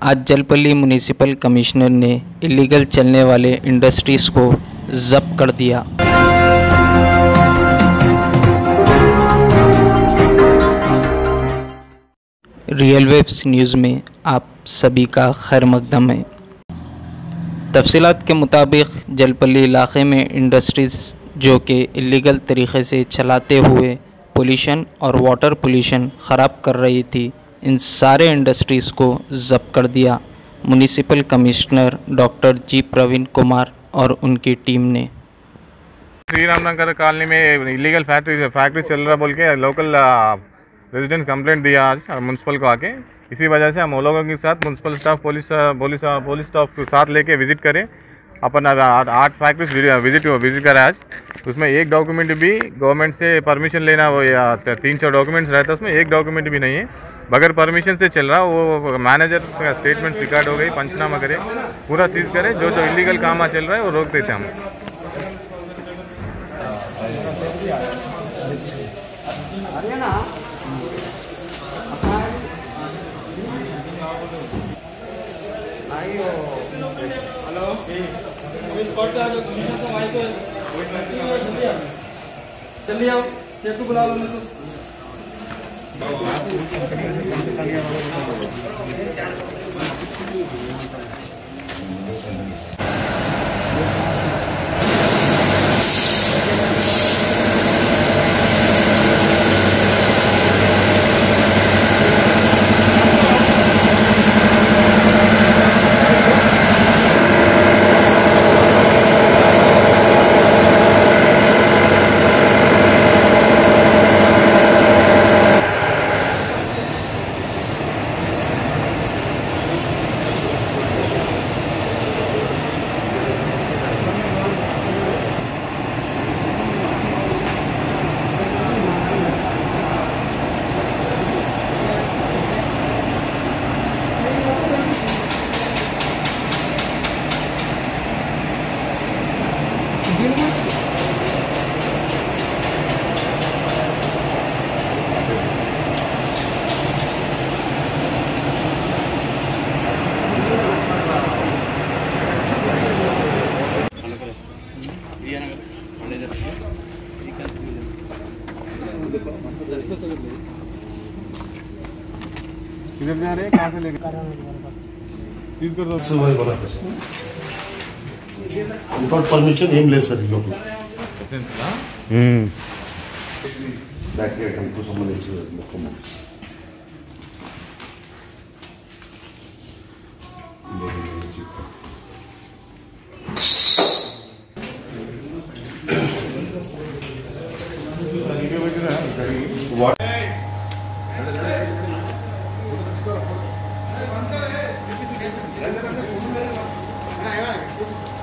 आज Jalpally municipal commissioner ने illegal चलने वाले इंडस्ट्रीज़ को जब्त कर दिया। रियल वेव्स न्यूज़ में आप सभी का खैर मकदम है। तफसीलात के मुताबिक जलपल्ली इलाके में इंडस्ट्रीज़ जो कि इलीगल तरीक़े से चलाते हुए पोल्यूशन और वाटर पोल्यूशन ख़राब कर रही थी, इन सारे इंडस्ट्रीज़ को जब्त कर दिया municipal commissioner doctor G Praveen Kumar और उनकी टीम ने। श्री राम नगर कॉलोनी में इलीगल फैक्ट्री चल रहा बोल के लोकल रेजिडेंट कंप्लेंट दिया आज म्यूनसिपल को आके। इसी वजह से हम लोगों के साथ म्यूनसिपल स्टाफ पुलिस स्टाफ के साथ लेके विजिट करें। अपन 8 फैक्ट्रीज विजिट करें आज। उसमें एक डॉक्यूमेंट भी गवर्नमेंट से परमिशन लेना वो या 300 डॉक्यूमेंट्स रहता है, उसमें एक डॉक्यूमेंट भी नहीं है, बगैर परमिशन से चल रहा। वो मैनेजर का स्टेटमेंट रिकॉर्ड हो गई, पंचनामा करें, पूरा चीज़ करें, जो इलीगल काम चल रहा है वो रोक देते हम। चलिए आओ, सेठ को बुला लो। किधर जा रहे हैं, कहाँ से लेकर चीज कर दो विदाउट परमिशन ఏం లేదు సార్ లోపల బ్యాక్ ఐటమ్కు సంబంధించి మొత్తం వాట్